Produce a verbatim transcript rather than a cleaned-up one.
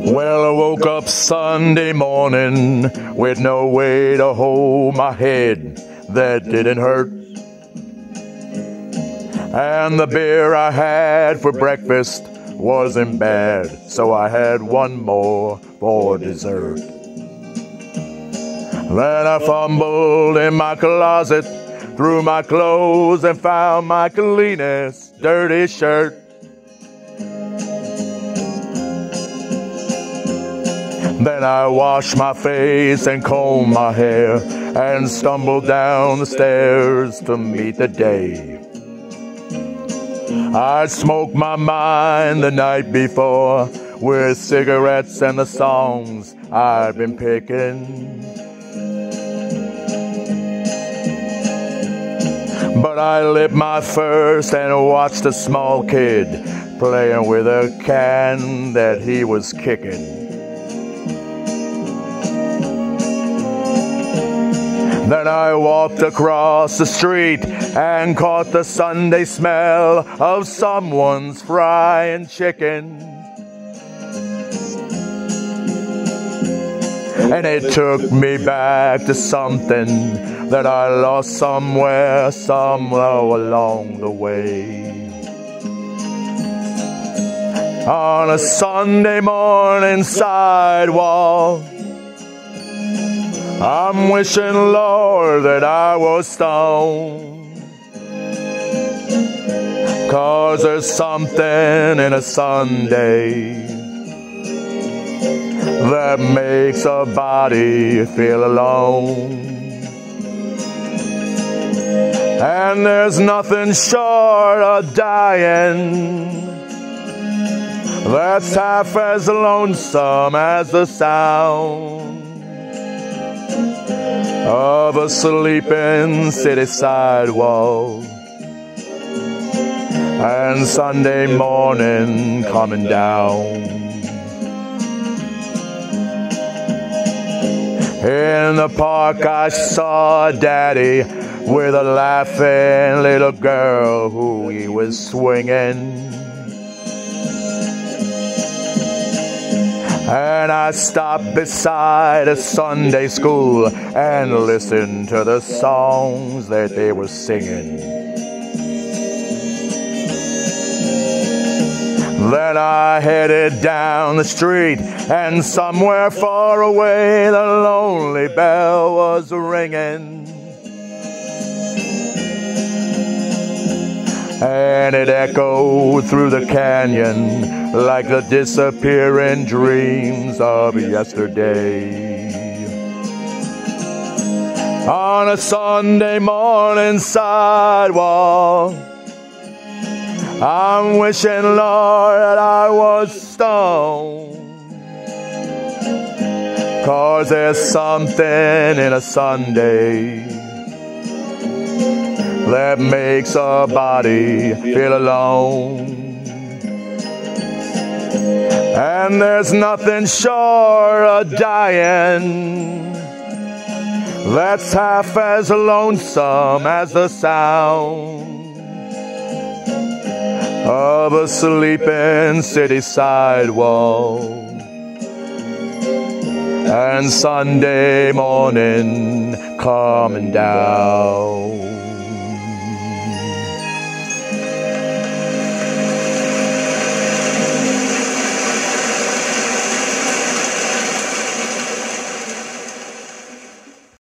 Well, I woke up Sunday morning with no way to hold my head that didn't hurt. And the beer I had for breakfast wasn't bad, so I had one more for dessert. Then I fumbled in my closet, threw my clothes and found my cleanest dirty shirt. Then I washed my face and combed my hair and stumbled down the stairs to meet the day. I smoked my mind the night before with cigarettes and the songs I'd been picking. But I lit my first and watched a small kid playing with a can that he was kicking. Then I walked across the street and caught the Sunday smell of someone's frying chicken. And it took me back to something that I lost somewhere, somewhere along the way. On a Sunday morning sidewalk, I'm wishing, Lord, that I was stoned. 'Cause there's something in a Sunday that makes a body feel alone. And there's nothing short of dying that's half as lonesome as the sound of a sleeping city sidewalk and Sunday morning coming down. In the park I saw Daddy with a laughing little girl who he was swinging. And I stopped beside a Sunday school and listened to the songs that they were singing. Then I headed down the street, and somewhere far away the lonely bell was ringing. And it echoed through the canyon like the disappearing dreams of yesterday. On a Sunday morning sidewalk, I'm wishing, Lord, that I was stoned. 'Cause there's something in a Sunday that makes a body feel alone. And there's nothing short of dying that's half as lonesome as the sound of a sleeping city sidewalk and Sunday morning coming down.